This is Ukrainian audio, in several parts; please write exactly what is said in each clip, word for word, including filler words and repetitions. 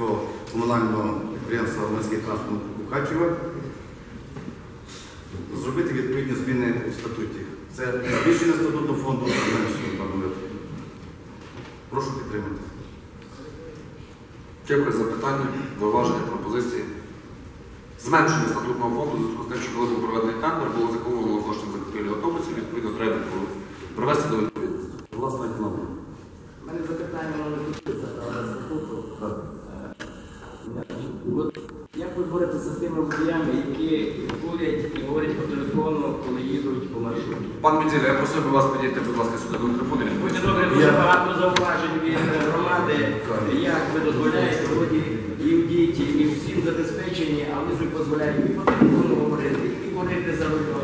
Хмельницького комунального підприємства «Громадський транспорт Мукачева» зробити відповідні зміни у статуті. Це збільшення статутного фонду, зменшення, пане. Прошу підтримати. Дякую за питання, зауваження, пропозиції. Зменшення статутного фонду, у зв'язку з тим, що коли був проведений тендер, було закуплено кошти на закупівлі автобусів, відповідно, треба провести до відповідності. Власне, економія. У мене запитання воно не стосується статуту. Як ви боретеся з тими водіями, які курять і говорять по телефону, коли їдуть по маршруті? Пан Медзіля, я просив би вас підійти, будь ласка, сюди до мікрофону. Будьте добре, дуже багато зауважень від громади, як ви дозволяєте воді і в діті, і всім забезпечені, а ви собі дозволяєте і по телефону говорити, і курити за рулем.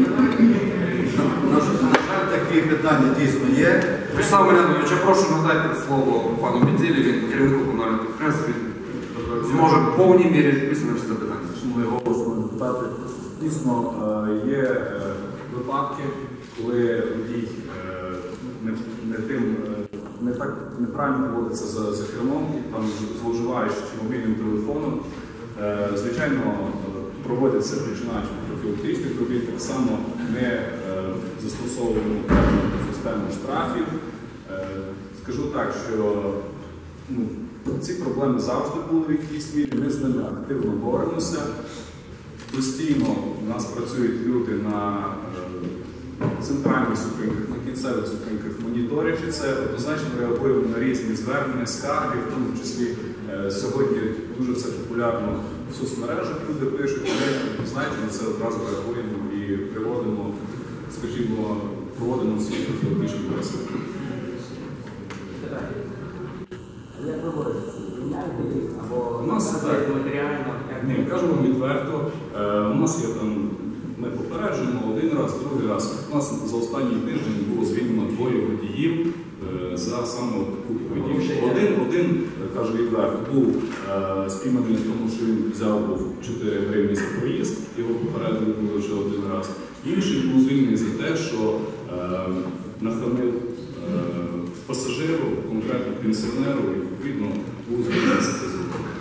На жаль, такі питання дійсно є. Вячеслав Милянович, я прошу надати слово пану Медзілі, він керівнику комунального підприємства, він зможе в повній мірі відповісти на всі запитання. Шановні голови, депутати, дійсно є випадки, коли водій не, не тим, не так неправильно поводиться за, за кермом, там зловживаючи мобільним телефоном. Звичайно, проводяться починаючи профілактичних робіт, так само ми застосовуємо систему штрафів. Скажу так, що ну, ці проблеми завжди були в якійсь мірі, ми з ними активно боремося. Постійно у нас працюють люди на центральних зупинках, на кінцевих зупинках, моніторячи це, однозначно реагуємо на різні звернення, скарги, в тому числі сьогодні дуже це популярно в соцмережах, люди пишуть, ми однозначно на це одразу реагуємо і приводимо, скажімо, проводимо ці профілактичні бесіди. Як ви боретеся? Звільняєте їх або у нас так матеріально? Ні, кажемо відверто. У нас є там, ми попереджуємо один раз, другий раз. У нас за останній тиждень було звільнено двоє водіїв за саме таку поведінку. Один, один, кажу відверто, був спійманий на тому, що він взяв був чотири гривні за проїзд, його попередили було вже один раз. Інший був звільнений за те, що нахамив пасажиру, конкретно пенсіонеру, і відповідно був звільнений за це зробити.